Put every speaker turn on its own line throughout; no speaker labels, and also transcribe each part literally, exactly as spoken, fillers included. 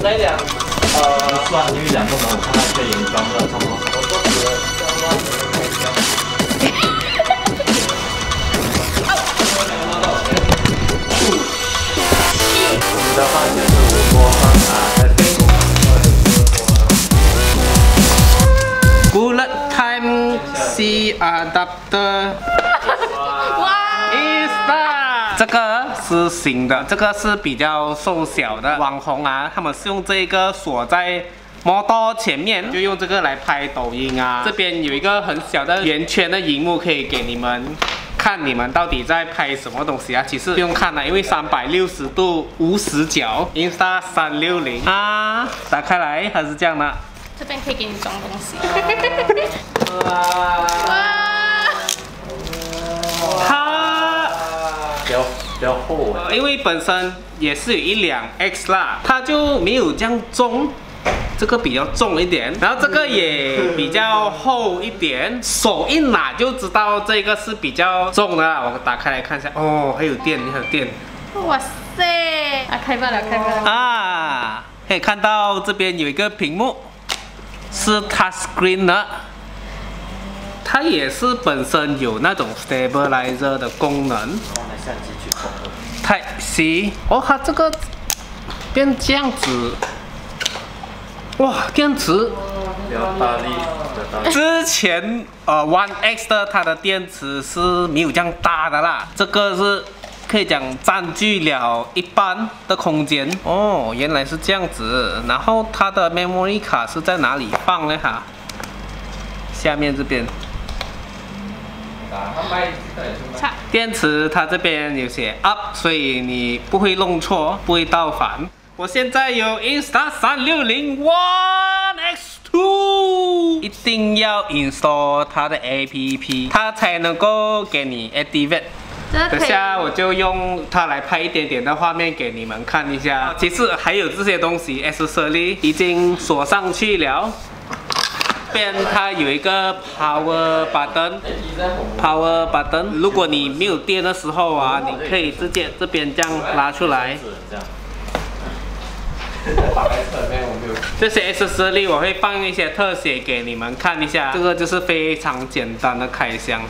那辆呃，算因为两个门，我看它可以装的差不多。我说死了，装装开箱。你的话就是五播放啊，在这个。
Bullet Time C Adapter。哇 ！Insta 这个是新的，这个是比较瘦小的网红啊，他们是用这个锁在 model 前面，就用这个来拍抖音啊。这边有一个很小的圆圈的荧幕，可以给你们看你们到底在拍什么东西啊。其实不用看了，因为三百六十度无死角 ，Insta 三六零啊，打开来它是这样的。
这边可以给你装东西。
哇！它
比较比较厚啊，
因为本身也是有一两 X 啦，它就没有这样重，这个比较重一点，然后这个也比较厚一点，手一拿就知道这个是比较重的啦。我打开来看一下，哦，还有电，还有电。
哇塞！啊，开吧了，开吧了。
啊，可以看到这边有一个屏幕。 是 touchscreen 的，它也是本身有那种 stabilizer 的功能。
拿相机去控。
Type C， 哦，它这个变这样子，哇，电池
比较大力，比较大力。
之前呃 One X 的它的电池是没有这样大的啦，这个是。 可以讲占据了一半的空间哦，原来是这样子。然后它的 memory 卡是在哪里放呢？哈，下面这边。电池它这边有写 up， 所以你不会弄错，不会倒反。我现在有 Insta 三六零 One X Two， 一定要 install 它的 A P P， 它才能够给你 activate。 等下我就用它来拍一点点的画面给你们看一下。其实还有这些东西 ，accessory 已经锁上去了。边它有一个 power button，power button。如果你没有电的时候啊，你可以直接这边这样拉出来。这些 accessory 我会放一些特写给你们看一下。这个就是非常简单的开箱。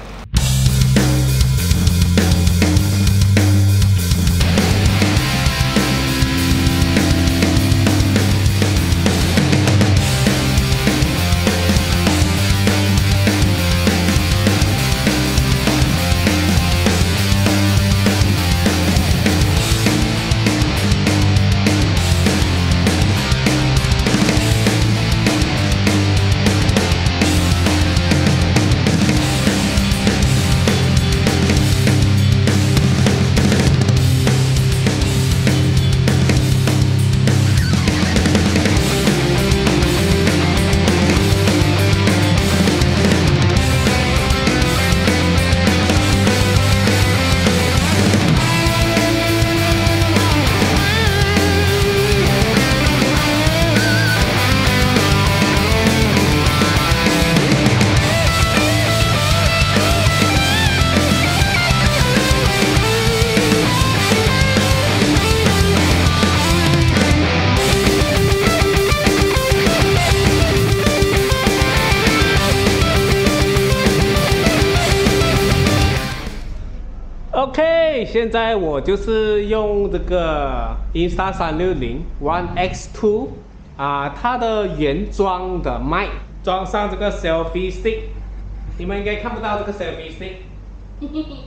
OK， 现在我就是用这个 Insta 三六零 One X Two 啊，它的原装的麦装上这个 Selfie Stick， 你们应该看不到这个 Selfie Stick。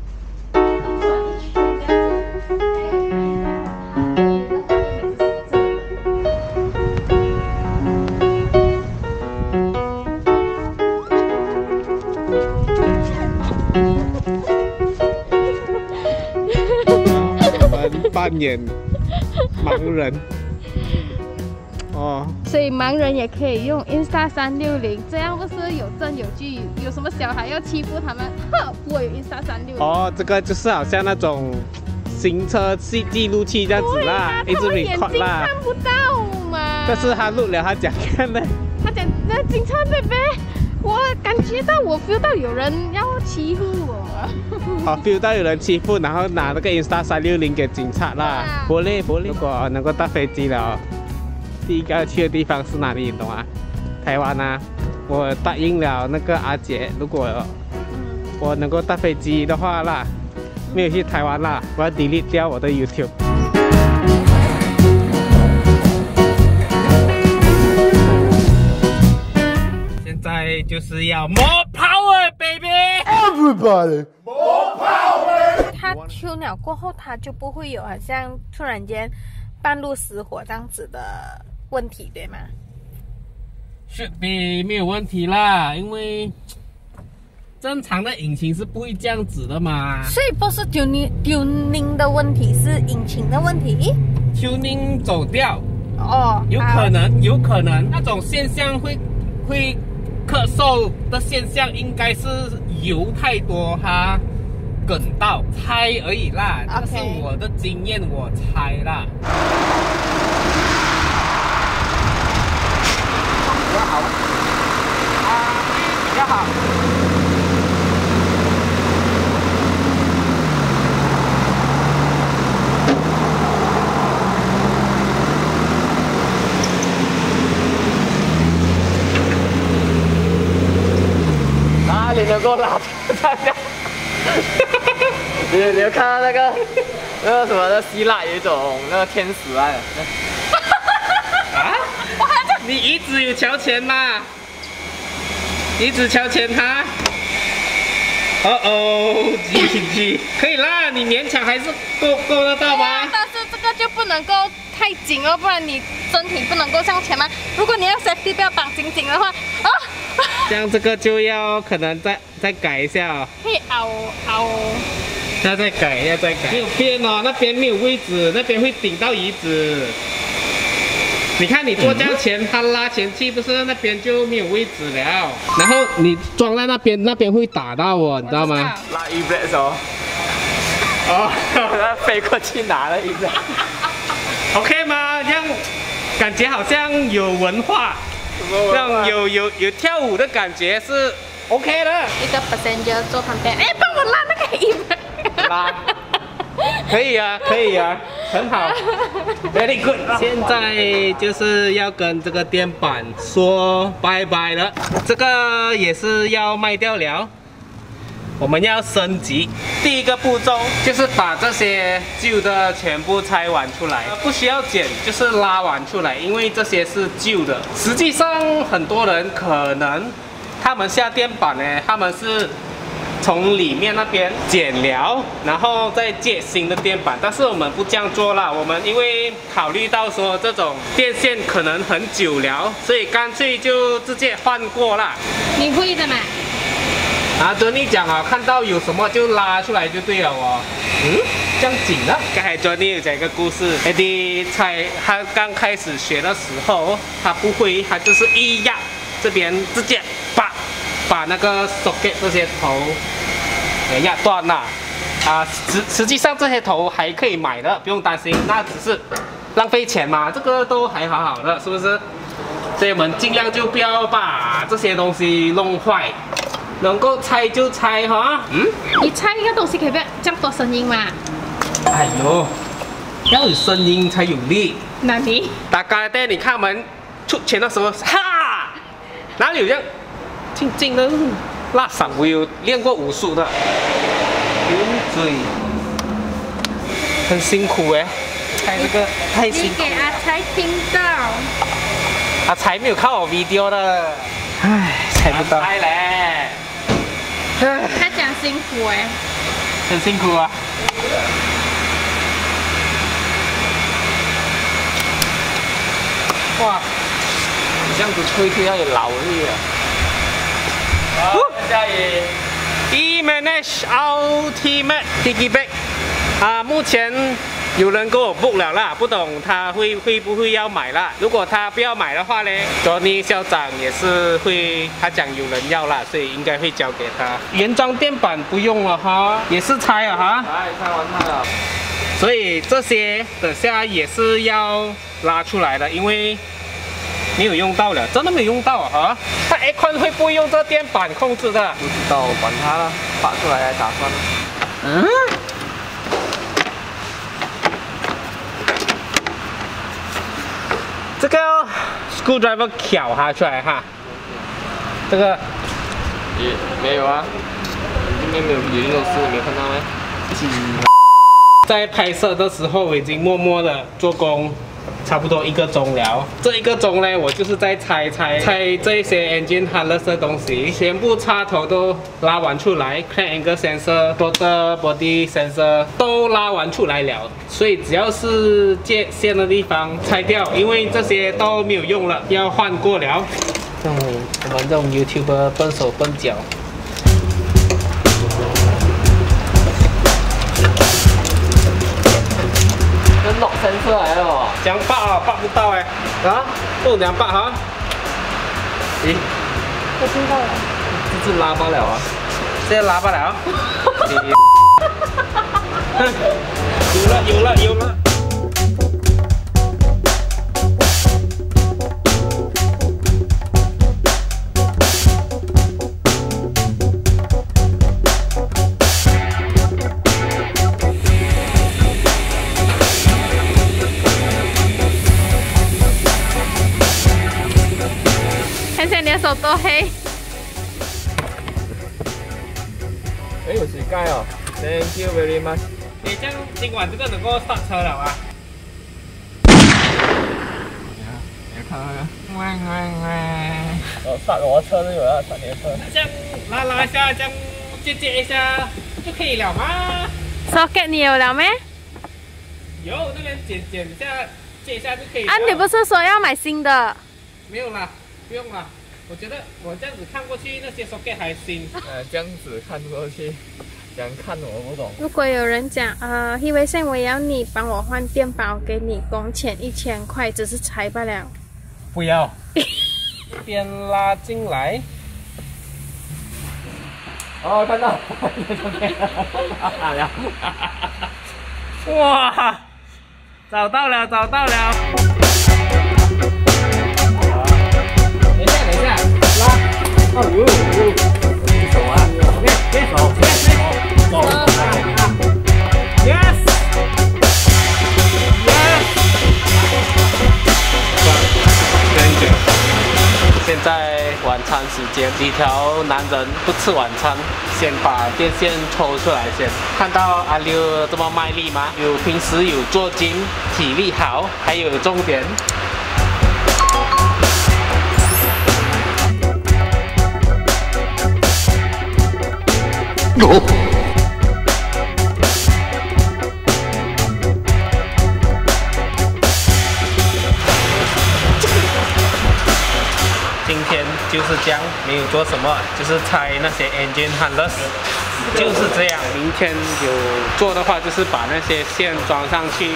扮演盲人哦，
所以盲人也可以用 Insta 三六零，这样不是有证有据？有什么小孩要欺负他们，呵，我有 Insta 三六零。
哦，这个就是好像那种行车记记录器这样子啦，一直 record 啦。
看不到嘛。
但是他录了，他讲看的。
他讲那警察贝贝，我感觉到我 feel 到有人要欺负我。
好 feel 到有人欺负，然后拿那个 Insta 三六零给警察啦。不累不累，如果能够搭飞机了， 第一个要去的地方是哪里？你懂吗？台湾啊！我答应了那个阿姐，如果我能够搭飞机的话啦，没有去台湾啦，我要 delete 掉我的 YouTube。现在就是要 more power baby。Everybody
more power。他丢鸟过后，他就不会有好像突然间半路死火这样子的问题，对吗
？Should be 没有问题啦，因为正常的引擎是不会这样子的嘛。
所以不是 tuning tuning 的问题，是引擎的问题。
tuning 走掉
哦，
有可能，有可能那种现象会会咳嗽的现象，应该是油太多哈。梗到猜而已啦，这是我的经验，我猜啦。比较好，啊，比较好。
哪里能够拉大家？你你有看到那个那个什么的希腊有一种那个天使啊？
啊？你一直有瞧钱吗？一直瞧钱哈？哦哦，G G， 可以啦，你勉强还是够够得到吗？
但是这个就不能够太紧哦，不然你身体不能够向前嘛。如果你要 safety 不要绑紧紧的话，啊，
这样这个就要可能再再改一下哦。
会凹凹。
要再改，要再改。没有边哦，那边没有位置，那边会顶到椅子。你看你坐这样前，它拉前去，不是那边就没有位置了。然后你装在那边，那边会打到我，你知道吗？
拉一百手。哦，他飞过去拿了一个。
OK 吗？这样感觉好像有文化，这样有有有跳舞的感觉是 OK 的。
一个 passenger 坐旁边，哎，帮我拉那个椅子。
拉，可以啊，可以啊，很好 ，very good。现在就是要跟这个电板说拜拜了，这个也是要卖掉了。我们要升级，第一个步骤就是把这些旧的全部拆完出来，不需要剪，就是拉完出来，因为这些是旧的。实际上很多人可能他们下电板呢，他们是从里面那边剪了，然后再接新的电板，但是我们不这样做啦。我们因为考虑到说这种电线可能很久了，所以干脆就直接换过啦。
你会的嘛？
啊，跟你讲啊，看到有什么就拉出来就对了哦。嗯，这样紧的。刚才 Johnny 有讲一个故事 ，Eddie 才他刚开始学的时候，他不会，他就是一压这边直接把把那个 socket 这些头给压断了。啊，实实际上这些头还可以买的，不用担心，那只是浪费钱嘛，这个都还好好的，是不是？所以我们尽量就不要把这些东西弄坏。能够拆就拆哈，嗯？
你拆一个东西可以不要这样多声音嘛？
哎呦，要有声音才有力。
哪里？
打咖喱你看我们出拳的时候，哈，哪里有这样静静的拉嗓？我有练过武术的，圆嘴，很辛苦哎，拆这个太辛苦。
你给阿才听到。
阿才没有看我 video 的，唉，猜不到。猜嘞。
他讲辛苦哎，
很辛苦啊。哇，你这样子吹吹要有劳力啊。好，下一 E-Manage Ultimate Piggyback 啊，目前有人跟我 book 了啦，不懂他会会不会要买啦。如果他不要买的话呢 ，Johnny 校长也是会，他讲有人要啦，所以应该会交给他。原装电板不用了哈，也是拆了哈。
哎，拆完它了。
所以这些等下也是要拉出来的，因为没有用到了，真的没有用到啊！哈，他 Aircon 会不会用这电板控制的？
不知道，管它了，拔出来打算了。
嗯。 这个 screwdriver 挑它出来哈，这个
也没有啊，这边没有有运动室，你没有看到吗？
在拍摄的时候，我已经默默的做工，差不多一个钟了。这一个钟呢，我就是在拆拆拆这些 engine harness 的东西，全部插头都拉完出来 ，crank angle sensor、rotor body sensor 都拉完出来了。所以只要是接线的地方拆掉，因为这些都没有用了，要换过了。嗯，我们这种 YouTuber 笨手笨脚。
lock sensor 来了，
这样拔啊，拔不到哎、欸，啊，不能拔哈。咦，
我听到了，
这是拉罢了啊，
这拉罢了。有了有了有了。
你的手多黑。
哎，有水盖哦 ，Thank you very much。
你这样今晚这个能够刹车了啊？
你看那个，喂喂喂，我刹我车都有了，刹你的车。
这样拉拉一下，这样接接一下就可以了吗
？socket 你有了没？
有，这边剪剪一下，接一下就可以了。
啊，你不是说要买新的？
没有啦，不用啦。我觉得我这样子看过去，那些 socket 还新。
呃，这样子看过去，这样看我不懂。
如果有人讲，呃，因为现在我要你帮我换电宝，给你工钱一千块，只是拆罢了。
不要。边拉进来。
哦，看到，看到。
哇，找到了，找到了。
等一下，等一下，拉，哦呦，手啊 ，OK， 手，手，手
，yes，yes，现在晚餐时间，几条男人不吃晚餐，先把电线抽出来先。看到阿六这么卖力吗？有平时有做gym，体力好，还有重点。哦、今天就是这样，没有做什么，就是拆那些 engine harness， 就是这样。明天有做的话，就是把那些线装上去。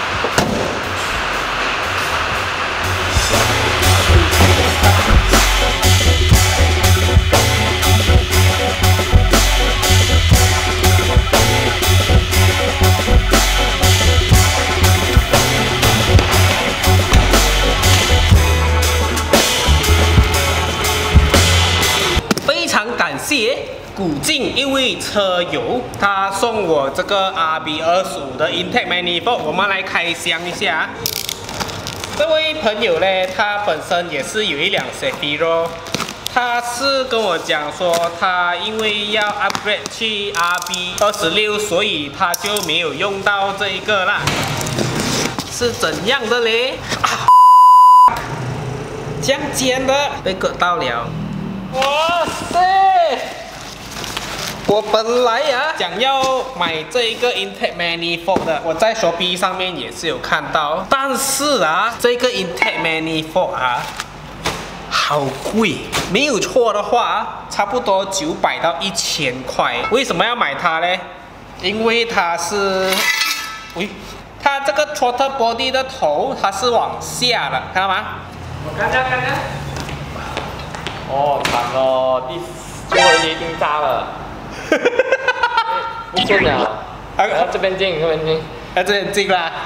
感谢古晋一位车友，他送我这个 R B 二十五的 intake manifold， 我们来开箱一下。这位朋友呢，他本身也是有一辆 Zafiro， 他是跟我讲说，他因为要 upgrade 去 R B 二十六，所以他就没有用到这一个啦。是怎样的嘞？啊，这样尖的被割到了。哇塞！我本来呀、啊、想要买这一个 intake manifold 的，我在 Shopee 上面也是有看到，但是啊，这个 intake manifold 啊，好贵，没有错的话，差不多九百到一千块。为什么要买它呢？因为它是，喂，它这个 throttle body 的头它是往下的，看到吗？我看看看看。
哦，惨了，第最后一节一定炸了，不顺了。啊，这边进，这边进，
啊，这边进啦。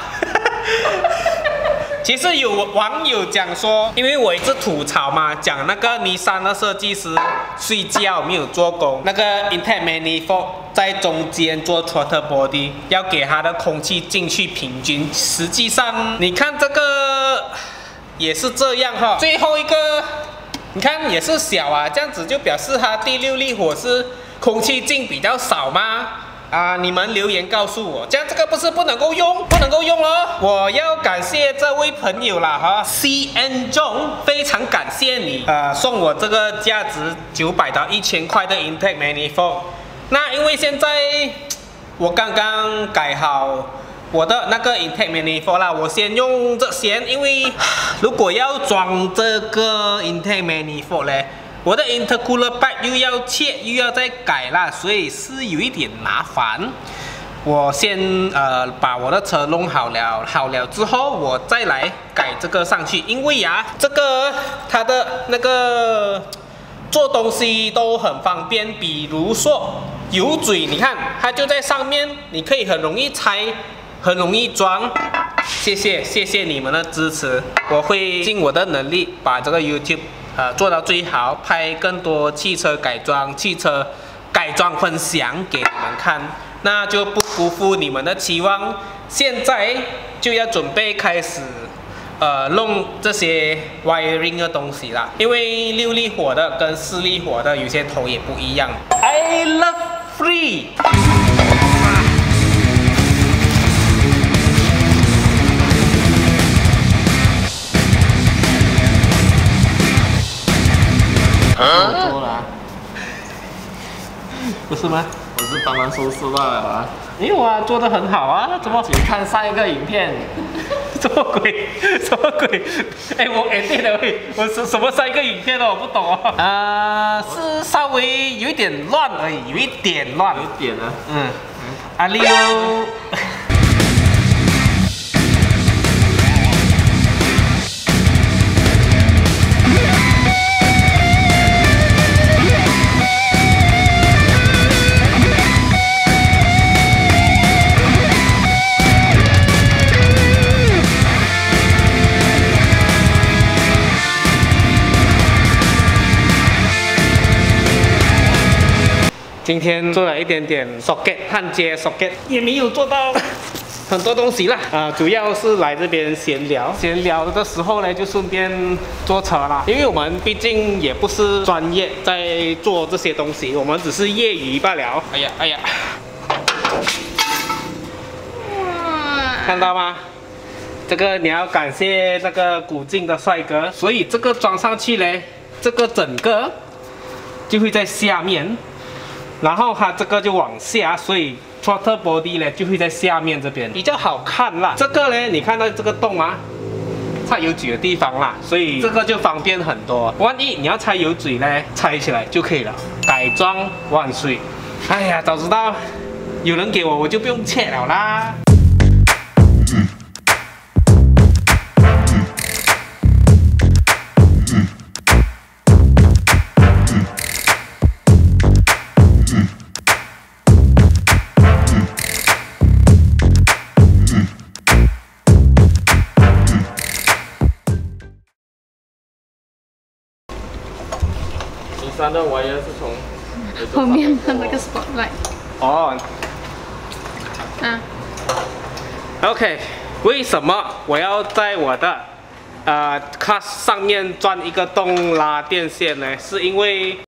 其实有网友讲说，因为我一直吐槽嘛，讲那个尼桑的设计师睡觉没有做工，那个 intake manifold 在中间做 throttle body， 要给它的空气进去平均。实际上，你看这个也是这样哈。最后一个，你看也是小啊，这样子就表示它第六力火是空气进比较少吗？啊，你们留言告诉我，这样这个不是不能够用，不能够用了。我要感谢这位朋友啦哈 ，C N 中，非常感谢你，呃，送我这个价值九百到一千块的 Intake Manifold。那因为现在我刚刚改好我的那个 Intake Manifold 啦，我先用这些，因为如果要装这个 Intake Manifold 嘞。我的 intercooler pipe 又要切又要再改啦，所以是有一点麻烦。我先呃把我的车弄好了，好了之后我再来改这个上去，因为呀、啊，这个它的那个做东西都很方便，比如说油嘴，你看它就在上面，你可以很容易拆，很容易装。谢谢谢谢你们的支持，我会尽我的能力把这个 YouTube。呃，做到最好，拍更多汽车改装、汽车改装分享给你们看，那就不辜负你们的期望。现在就要准备开始，呃，弄这些 wiring 的东西啦。因为六力火的跟四力火的有些头也不一样。I love free。
我做了、啊，
不是吗？
我是帮忙收拾罢了啊。
没有啊，做得很好啊，怎么？
请看上一个影片。
什么鬼？什么鬼？哎、欸，我 edit 了喂，我是什么上一个影片哦？我不懂啊。啊、呃，是稍微有一点乱而已，有一点乱。
有一点啊。
嗯。阿六。今天做了一点点 socket 焊接 socket， 也没有做到很多东西啦。啊、呃，主要是来这边闲聊，闲聊的时候呢，就顺便坐车啦。因为我们毕竟也不是专业在做这些东西，我们只是业余罢了。哎呀，哎呀，看到吗？这个你要感谢那个古晋的帅哥，所以这个装上去呢，这个整个就会在下面。然后它这个就往下，所以 throttle body 呢就会在下面这边比较好看啦。这个呢，你看到这个洞吗？拆油嘴的地方啦，所以这个就方便很多。万一你要拆油嘴呢，拆起来就可以了。改装万岁！哎呀，早知道有人给我，我就不用切了啦。
第三的 wire 是从
后面的那个 spotlight。
哦。
啊。
OK， 为什么我要在我的呃 cast 上面钻一个洞拉电线呢？是因为